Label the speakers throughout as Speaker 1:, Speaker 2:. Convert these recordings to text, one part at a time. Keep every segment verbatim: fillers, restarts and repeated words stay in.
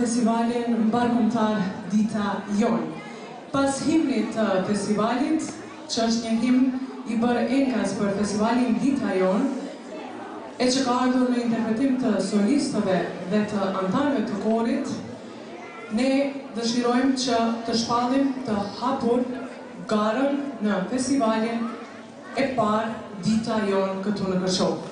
Speaker 1: festivalin mbarkumtar Dita Jon. Pas himnit të festivalit, që është një himn i bërë enkas për festivalin Dita Jon, e që ka ardhur në interpretim të solistëve dhe të antarëve të korit, ne dëshirojmë që të shpallim të hapur garën në festivalin e parë Dita Jon këtu në Kërshov.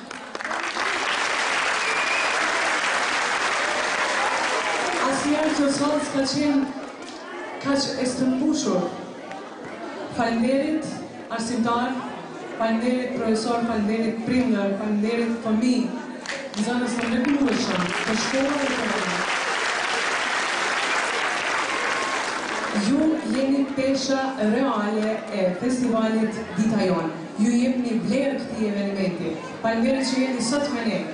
Speaker 1: Asnjëherë kjo sallë s'ka qenë kaq e stërmbushur. Faleminderit arsimtar, faleminderit profesor, faleminderit prindër, faleminderit fëmijë, nxënës të mrekullueshëm të shkollave të tona. Ju jeni pesha reale e festivalit Dita Jon. Ju jepni vlerë këtij eventi. Faleminderit që jeni sot me ne.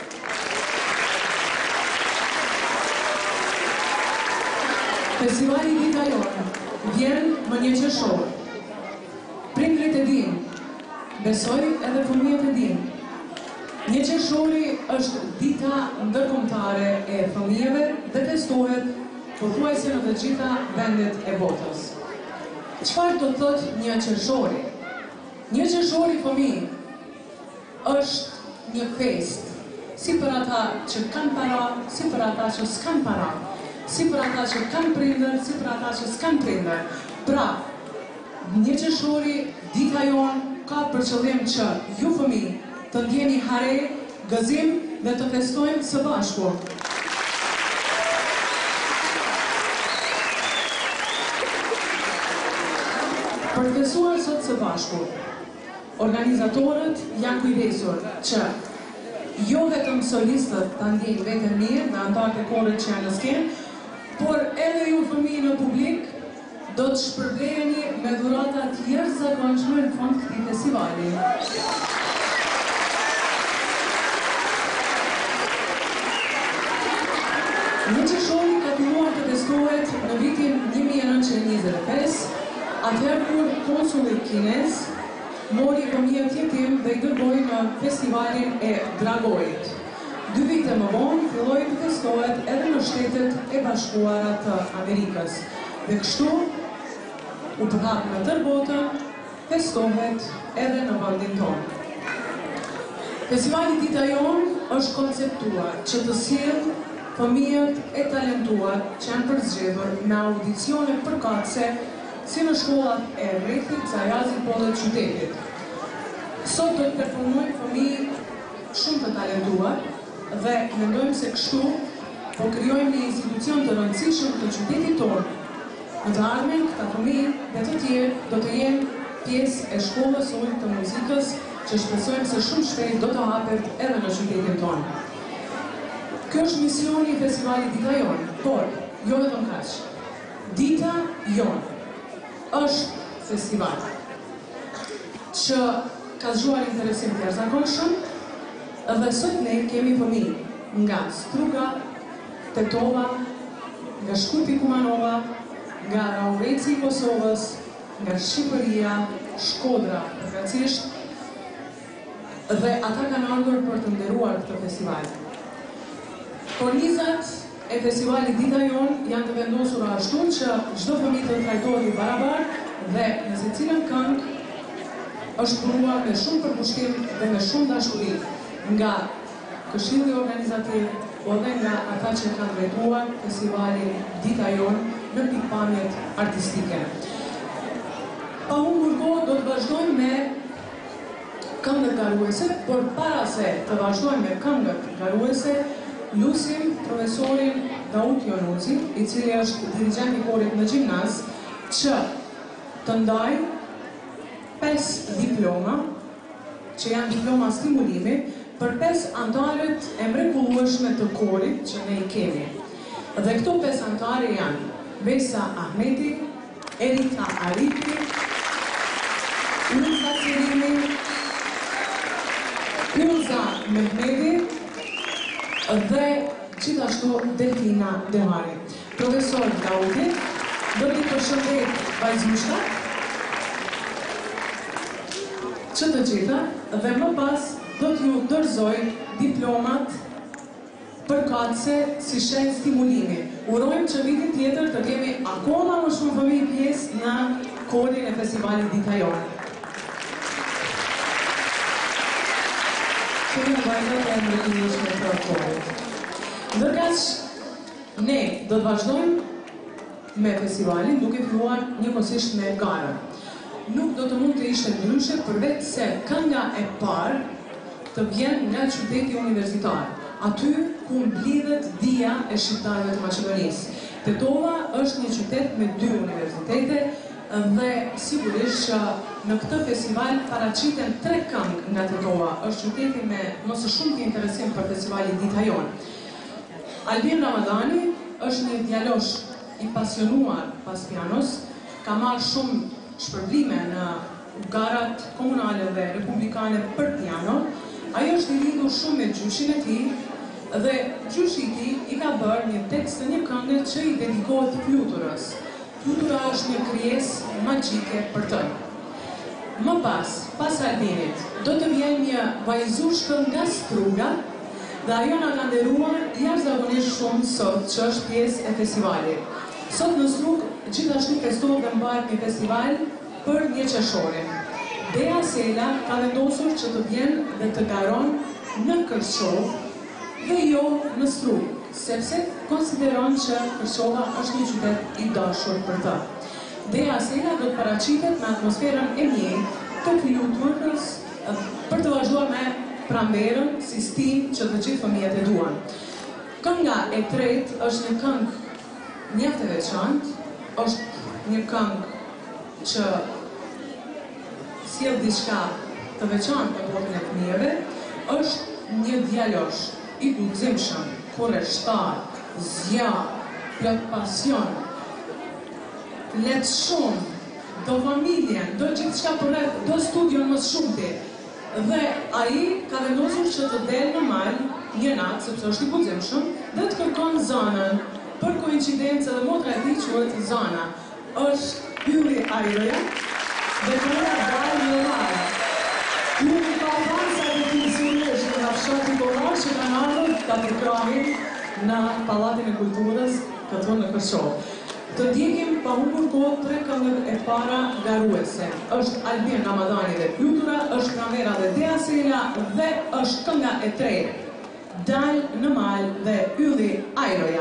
Speaker 1: Festivali Dita Jon vjen më një qershor. Prindrit e din, besoj edhe fëmijët e din. Një qershori është dita ndërkombëtare e fëmijëve dhe festohet pothuajse në të gjitha vendet e botës. Çfarë do të thotë një qershori? Një qershori fëmijë është një fest, si për ata që kanë para, si për ata që s'kan para, si për ata që kanë prindër, si për ata që s'kan prindër. Pra, një qershori Dita Jon ka për qëllim që ju fëmijë të ndjeni hare, gëzim dhe të festojmë së bashku. Për të festuar sot së bashku, organizatorët janë kujdesur që jo vetëm solistët ta ndjejnë veten mirë dhe antarët e korit që janë në skenë, por edhe ju fëmijë në publik do të shpërbleheni me dhurata të jashtëzakonshme në fund këtij festivali. Një qershori ka filluar të festohet në vitin një mijë e nëntëqind e njëzet e pesë, atëherë kur konsulli kinez mori fëmijët jetim dhe i dërgoi në festivalin e Dragojit. Dy vite më vonë filloi të festohet edhe në Shtetet e Bashkuara të Amerikës. Dhe kështu u përhap në tërë botën, festohet edhe në vendin tonë. Festivali Dita Jon është konceptuar që të sjellë fëmijët e talentuar që janë përzgjedhur me audicione përkatëse si në shkollat e Rrethit, Zajazit, po dhe qytetit. Sot do të performojnë fëmijë shumë të talentuar dhe mendojmë se kështu po krijojmë një institucion të rëndësishëm të qytetit tonë. Në të ardhmen, këta fëmijë dhe të tjerë do të jenë pjesë e shkollës së ulët të muzikës që shpresojmë se shumë shpejt do të hapet edhe në qytetin tonë. Ky është misioni i festivalit Dita Jon, por jo vetëm kaq. Dita Jon është festival që ka zgjuar interesim të jashtëzakonshëm dhe sot ne kemi fëmijë nga Struga, Tetova, nga Shkupi Kumanova, nga Raureci i Kosovës, nga Shqipëria, Shkodra, përkatësisht, dhe ata kanë ardhur për të nderuar këtë festival. Kornizat e festivalit Dita Jon janë të vendosura ashtu që çdo fëmijë të trajtohet barabartë dhe në secilën këngë është punuar me shumë përkushtim dhe me shumë dashuri nga Këshilli Organizativ, po dhe nga ata që kanë drejtuar festivalin Dita Jon në pikpamjet artistike. Pa humbur kohë do të vazhdojmë me këngët garuese, por para se të vazhdojmë me këngët garuese, lusim profesorin Daut Jonuzi, i cili është dirigjent i korit në gjimnaz, që të ndajë pesë diploma, që janë diploma stimulimi, për pesë antarët e mrekullueshme të korit që ne i kemi. Dhe këto pesë antarë janë Besa Ahmeti, Erika Ariti, Ulza Cerimi, Ulza Mehmeti dhe gjithashtu Delfina Dehari. Profesor Dauti, do t'i përshëndet vajzmushkat që të gjitha dhe më pas do t'ju dorëzoj diplomat përkatëse si shenjë stimulimi. Urojmë që vitin tjetër të kemi akoma më shumë fëmijë pjesë në korin e festivalit Dita Jonë. Kemi në vajzat e mrekullueshme të korit. Ndërkaq, ne do të vazhdojmë me festivalin duke filluar njëkohësisht me garën. Nuk do të mund të ishte ndryshe përveç se kënga e parë të vjen nga qyteti universitar, aty ku mblidhet dia e shqiptarëve të Maqedonisë. Tetova është një qytet me dy universitete dhe sigurisht që në këtë festival paraqiten tre këngë nga Tetova. Është qyteti me më së shumti interesim për festivalin Dita Jonë. Albin Ramadani është një djalosh i pasionuar pas pianos, ka marrë shumë shpërblime në garat komunale dhe republikane për piano. Ajo është i lidhur shumë me gjyshin e tij dhe gjyshi i tij i ka bërë një tekst të një këngë që i dedikohet fluturës. Flutura është një krijesë magjike për të. Më pas, pas Albinit, do të vjen një vajzushkë nga Struga dhe ajo na ka nderuar jashtëzakonisht shumë sot që është pjesë e festivalit. Sot në Strugë gjithashtu festohet dhe mbahet një festival për një qershorin. Dea Sela ka vendosur që të vjen dhe të garon në Kërçov dhe jo në Strugë, sepse konsideron që Kërçova është një qytet i dashur për të. Dea Sela do të paraqitet me atmosferën e mirë të fluturës për të vazhduar me pranverën si stim që të gjithë fëmijët e duan. Kënga e tretë është një këngë mjaft e veçantë, është një këngë që sjell diçka të veçantë në botën e fëmijëve, është një djalosh i guximshëm, kurreshtar, zjarr, plot pasion, let shumë, do familjen, do gjithçka përreth, do studion më shumti. Dhe ai ka vendosur që të delë në mal një natë, sepse është i guximshëm, dhe të kërkon Zanën. Për koincidencë dhe motra e tij quhet Zana. Është Ylli Ajroja dhe kënga dalë në malë. Ylli ka thënë sa të tinësirësh nga fshati kollaj që kanë ardhur ta përkrahin në Pallatin e Kulturës këtu në Kërçov. Të ndjekim pa humbur kohë tre këngët e para garuese. Është Albin Ramadani dhe Flutura, është pranvera dhe Dea Sela dhe është kënga e tretë, Dal në mal dhe Ylli Ajroja.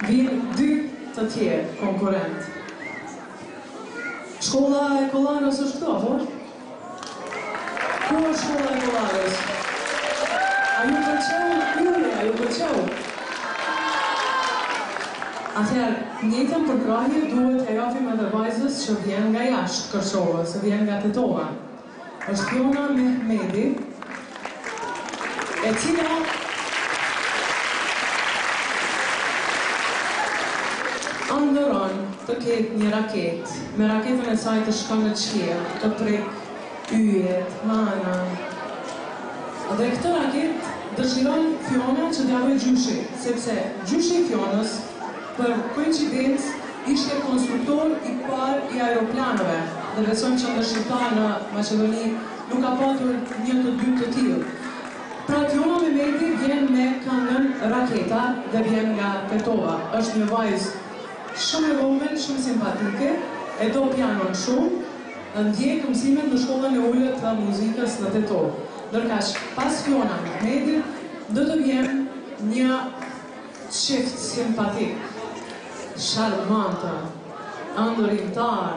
Speaker 1: vinë dy të tjerë konkurent. Shkolla e Kollarës është këto, apo? Ku është shkolla e Kollarës? A ju pëlqeu? Yuri, a ju pëlqeu? Atëherë, njëjtën përkrahje duhet e japim edhe vajzës që vjen nga jashtë Kërçovës, që vjen nga Tetova. Është Fiona Mehmedi, e cila andëron të ketë një raket, me raketën e saj të shkon në qiell, të prek yjet, hana. Dhe këtë raket dëshiron Fiona që t'ja bëjë gjyshi, sepse gjyshi i Fionës, për koincidencë, ishte konstruktor i parë i aeroplanëve, dhe besojmë që ndërshqiptar në Maqedoni nuk ka patur një të dy të tillë. Pra Fiona Mehmedi vjen me këngën Raketa dhe vjen nga Tetova. Është një vajzë shumë e vogël, shumë simpatike, e do pianon shumë, ndjek mësimet në shkollën e ulët të muzikës në Tetovë. Ndërkaq, pas Fiona Mehmedi, do të vjen një çift simpatik, charmante, ëndërrimtar,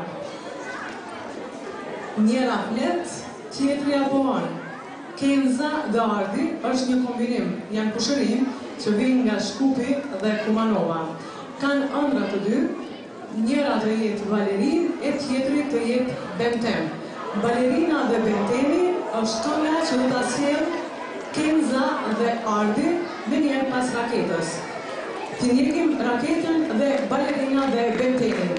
Speaker 1: njëra flet, tjetri abon. Kenza dhe Ardi është një kombinim, janë kushërim që vinë nga Shkupi dhe Kumanova. Kanë ëndra të dy, njëra të jetë Valerin, e tjetri të jetë Bemtem. Balerina dhe Bemtemi është kënga që do ta sjellë Kenza dhe Ardi me njerë pas raketës. Të ndjekim raketën dhe Balerina dhe Bemtemin.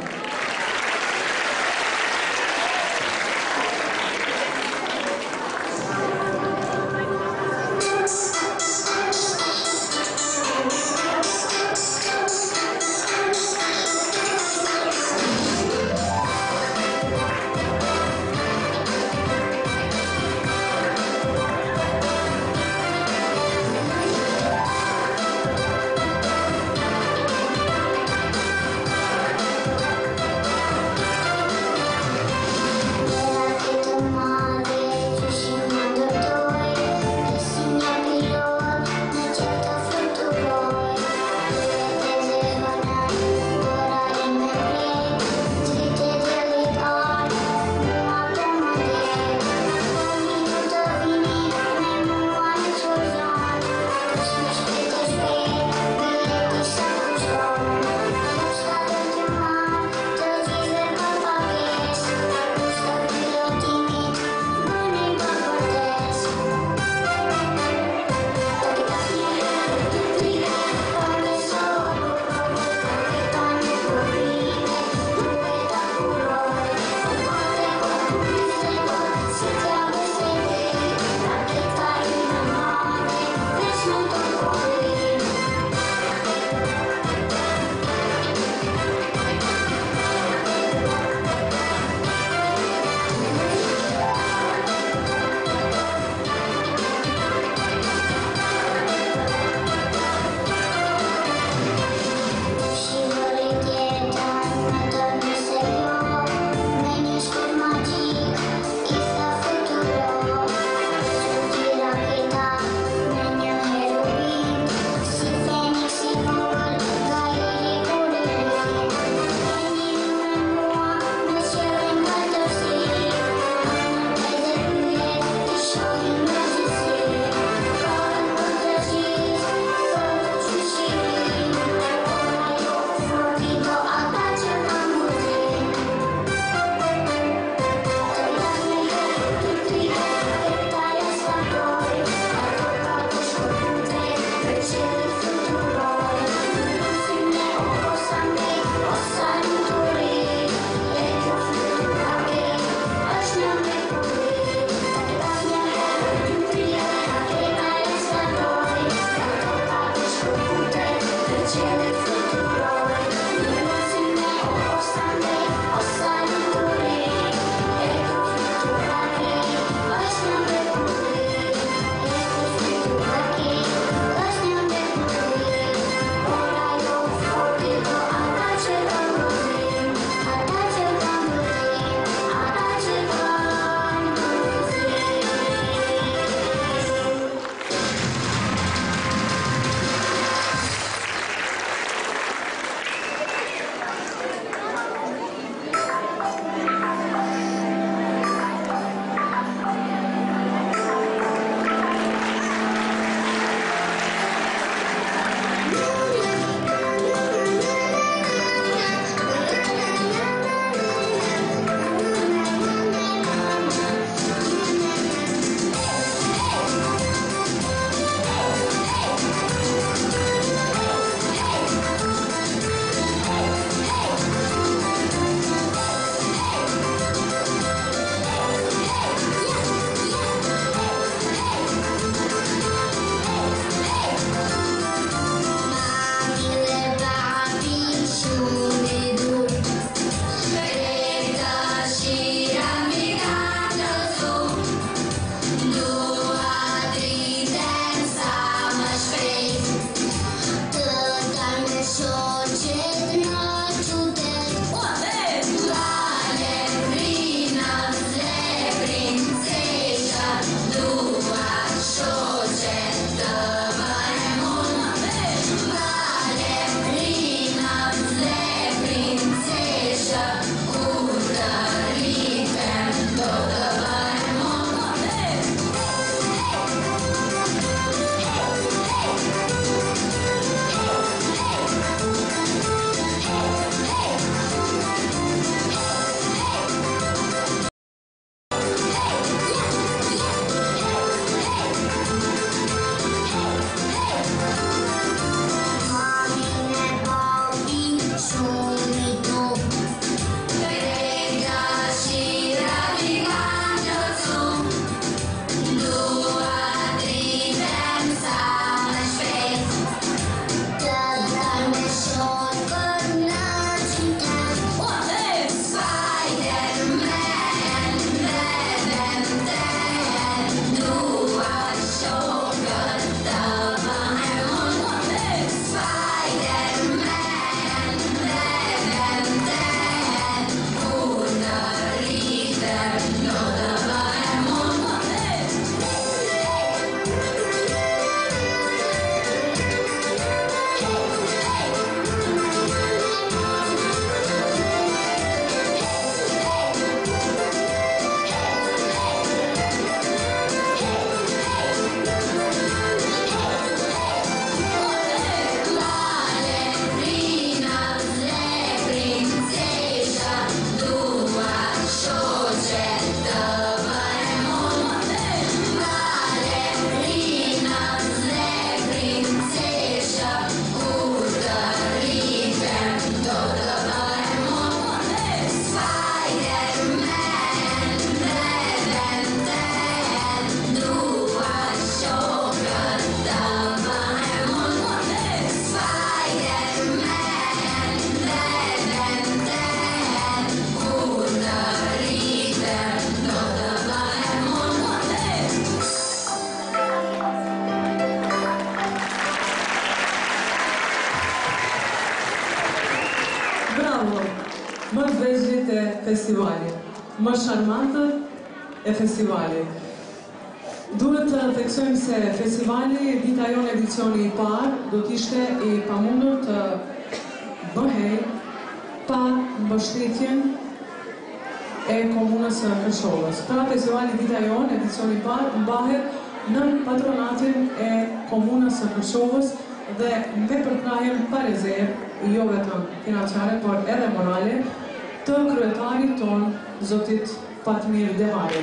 Speaker 1: shembull, më të vegjëlit e festivalit, më sharmantët e festivalit. Duhet të theksojmë se festivali Vita Jon edicioni i parë do t'ishte i pamundur të bëhej pa mbështetjen e komunës së Këshovës. Pra festivali Vita Jon edicioni i parë mbahet në patronatin e komunës së Këshovës dhe me përkrahjen pa rezervë, jo vetëm financiare, por edhe morale, të kryetarit ton, Zotit Fatmir Devari.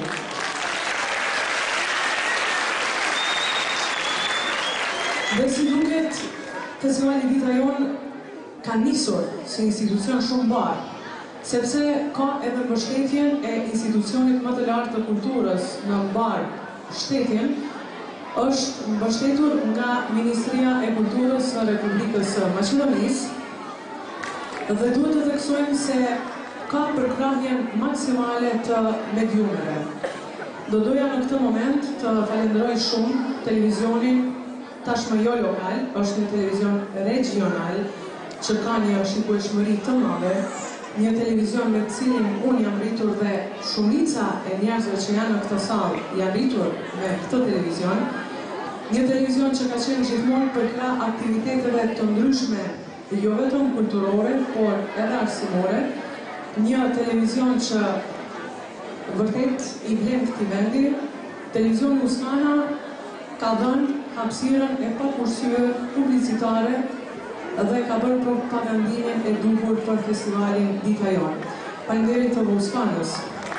Speaker 1: Dhe si duket, festivali Vita Jon ka nisur si institucion shumë barë, sepse ka edhe mbështetjen e institucionit më të lartë të kulturës në mbar shtetjen, është mbështetur nga Ministria e Kulturës së Republikës së Maqedonisë dhe duhet të theksojmë se ka përkrahjen maksimale të mediumeve. Do doja në këtë moment të falenderoj shumë televizionin, tashmë jo lokal, është një televizion regional që ka një shikueshmëri të madhe, një televizion me cilin unë jam rritur dhe shumica e njerëzve që janë në këtë sallë janë rritur me këtë televizion, një televizion që ka qenë gjithmonë përkrah aktiviteteve të ndryshme, jo vetëm kulturore, por edhe arsimore, një televizion që vërtet i blen këtij vendi, televizioni Usmana ka dhënë hapësirën e pakursyer publicitare dhe ka bërë propagandimin e duhur për festivalin Vita Jon. Faleminderit të Usmanës.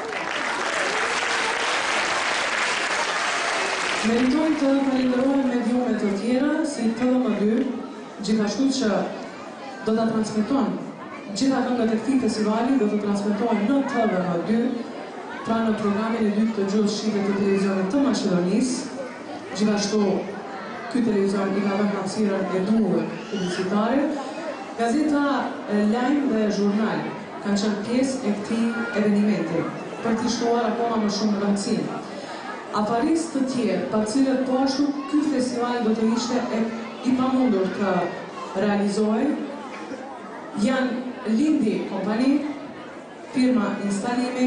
Speaker 1: Meritojnë të falenderojnë mediumet të tjera, si T V M dy, gjithashtu që do të transmeton gjitha këngët e këtij festivali, do të transmetohen në T V M dy, pra në programin e dytë të gjuhës shqipe të televizionit të Maqedonisë. Gjithashtu, ky televizion i ka dhënë hapësirën e duhur publicitare. Gazeta, lajm dhe jurnal kanë qenë pjesë e këtij eventi, për t'i shtuar akoma më shumë rëndësinë. Afarisë të tjerë, pa cilët po ashtu ky festival do të ishte e i pamundur të realizohej, janë Lindi Kompani, firma instalimi,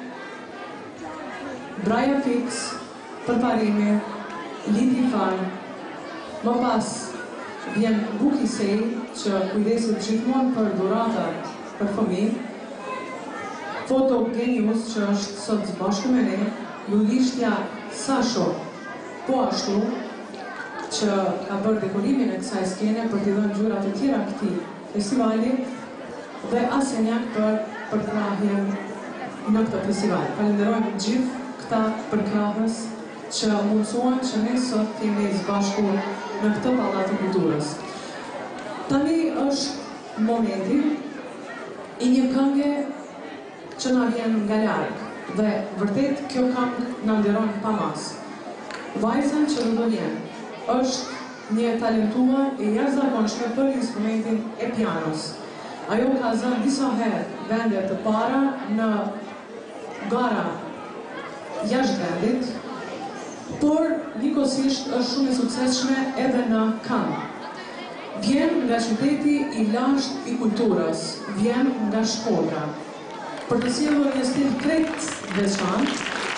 Speaker 1: Braja Fix, përparimi, Lindi Fan, më pas vjen Buki Sej, që kujdeset gjithmonë për dhuratat për fëmijë, Foto Genius, që është sot së bashku me ne, Lullishtja Sasho, po ashtu, që ka bërë dekorimin e kësaj skene për t'i dhënë ngjyra të tjera këtij festivali, dhe Asenjak për përkrahjen në këtë festival. Falenderojmë gjithë këta përkrahës që mundësuan që ne sot t'jemi së bashku në këtë pallat të kulturës. Tani është momenti i një këngë që na vjen nga larg dhe vërtet kjo këngë na nderon pa mas. Vajza që do të vjen është një talentuar e jashtëzakonshme për instrumentin e pianos. Ajo ka zënë disa herë vende të para në gara jashtë vendit, por njëkohësisht është shumë e suksesshme edhe në këngë. Vjen nga qyteti i lashtë i kulturës, vjen nga Shkodra. Për të sjellur një stil krejt veçantë,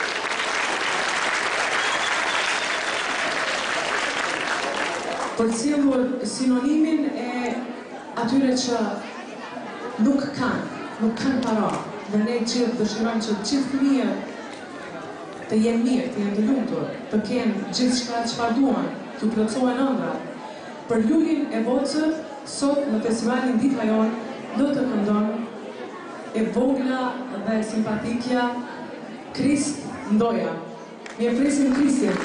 Speaker 1: për të sjellur sinonimin e atyre që nuk kanë, nuk kanë para, dhe ne gjithë dëshirojmë që gjithë fëmijët të jenë mirë, të jenë të lumtur, të kenë gjithë shka çfarë duan, të plotësohen ëndrat. Për Lulin e Vocët, sot në festivalin Vita Jon, do të këndon e vogla dhe simpatikja Krist Ndoja. Mirëpresim Kristin.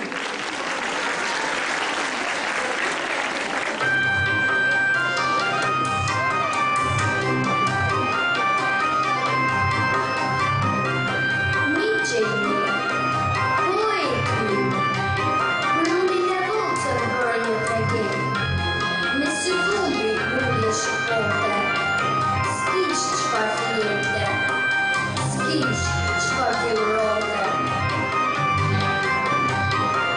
Speaker 2: Skish, çfarë ke urrëte?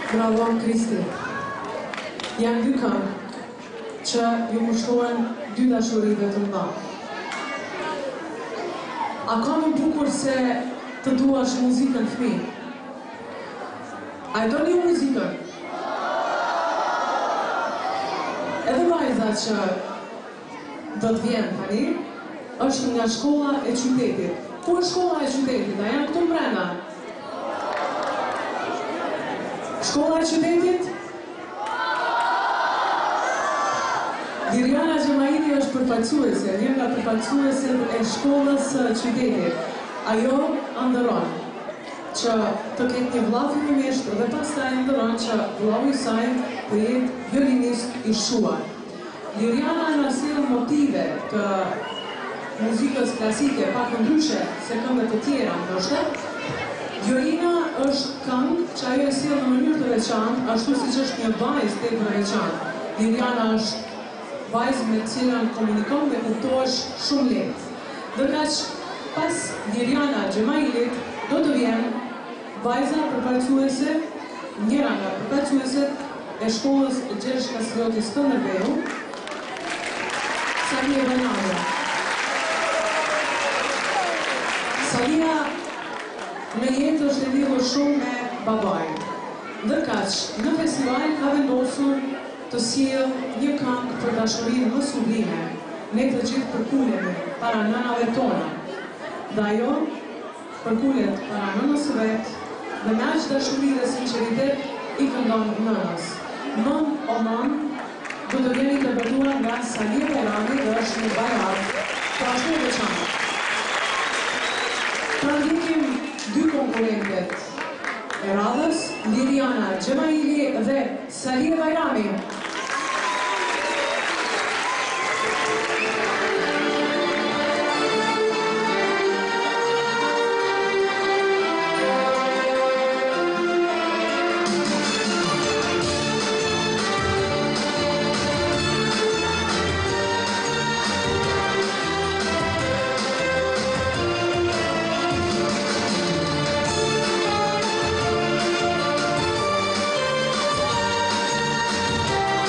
Speaker 1: Bravo, Kristi. Janë dy këngë që ju mushtohen dy dashurive të mëdha. A ka më bukur se të duash muzikën fëmijë? A e doni ju muzikën? Edhe vajza që do të vjen tani, është nga shkolla e qytetit. Ku është shkolla e qytetit? A janë këtu mbrenda? Shkolla e qytetit? Liriana Gjemaili është përfaqësuese, një nga përfaqësueset e shkollës së qytetit. Ajo ëndërron që të ketë një vëlla fillimisht dhe pastaj ëndërron që vëllau i saj të jetë violinist i shuar. Liriana na sjell motive të muzikës klasike, pak ndryshe se këngët e tjera, ndoshta. Violina është këngë që ajo e sjell në mënyrë të veçantë, ashtu siç është një vajzë tepër e veçantë. Liriana është vajzë me të cilën komunikon dhe kuptohesh shumë lehtë. Ndërkaq pas Liriana Gjemailit do të vjen vajza përfaqësuese, njëra nga përfaqësueset e shkollës Gjergj Kastrioti Skënderbeu, Salia Bajramia. Salia në jetë është e lidhur shumë me babajin. Ndërkaq, në festival ka vendosur të sjell një këngë për dashurinë më sublime. Ne të gjithë përkulemi para nënave tona. Dhe ajo përkulet para nënës së vet, dhe me aq dashuri dhe sinqeritet i këndon nënës. Mëm o mëm, do të vjen interpretuar nga Salia Bajrami dhe është një ballad pra shumë e veçantë. Pra ndikim dy konkurrentet e radhës, Liriana Gjemaili dhe Salia Bajrami.
Speaker 2: Thank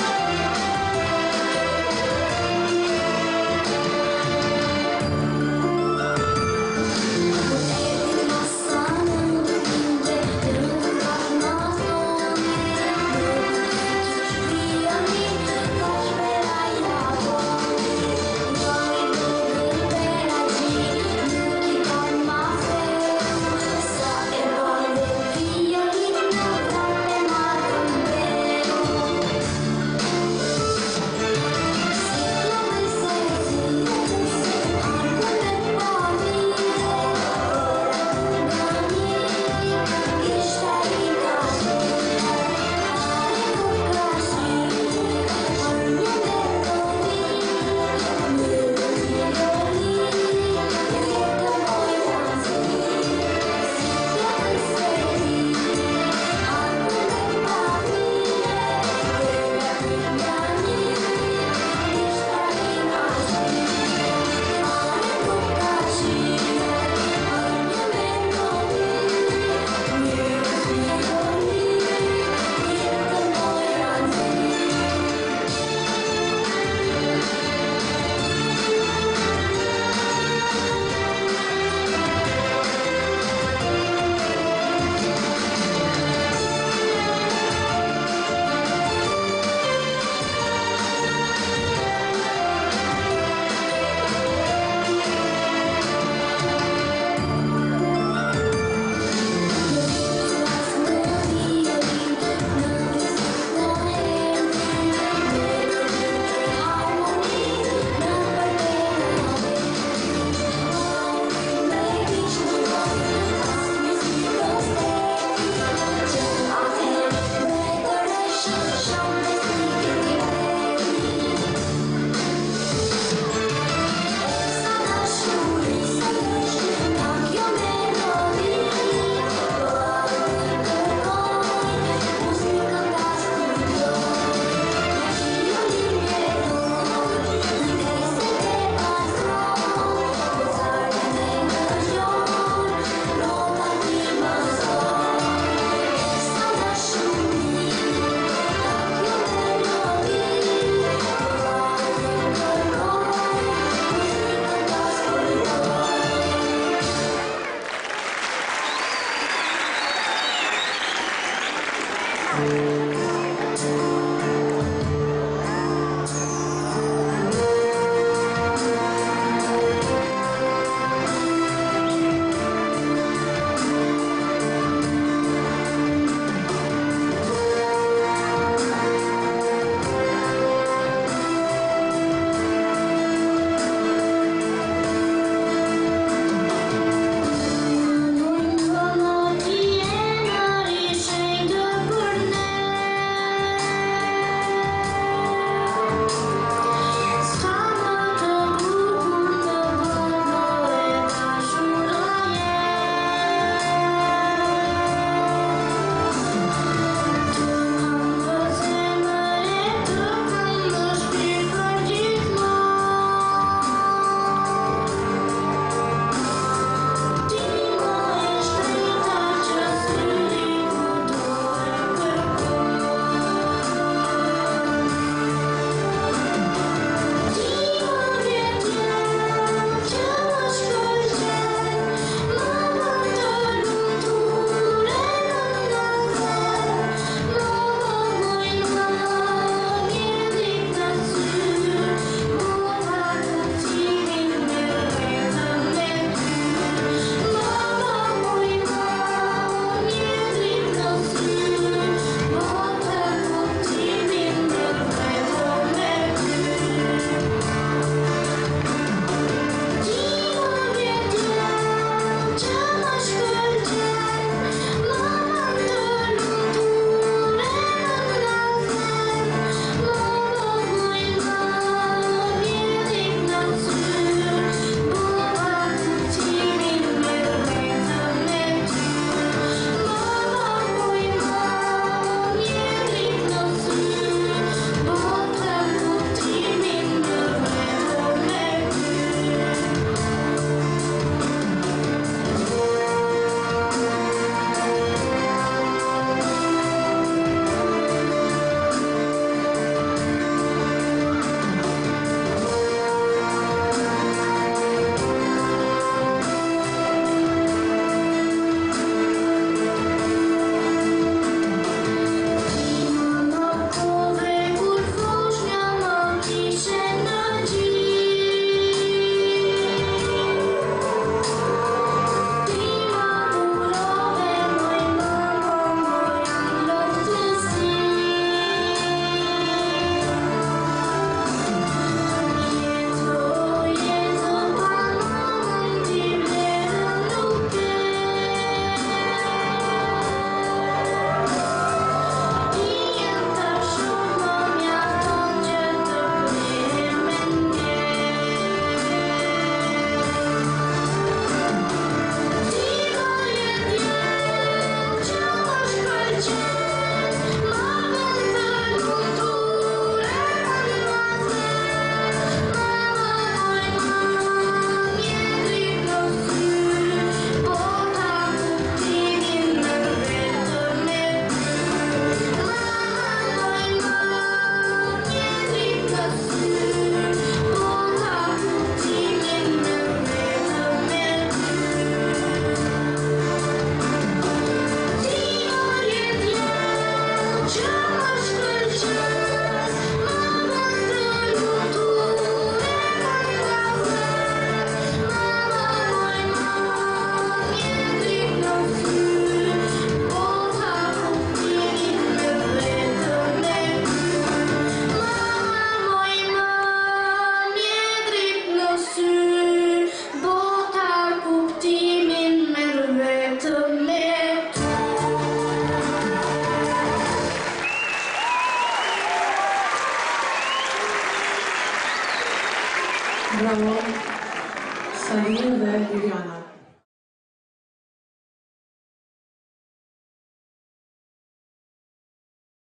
Speaker 1: Bravo, Salia dhe Liliana.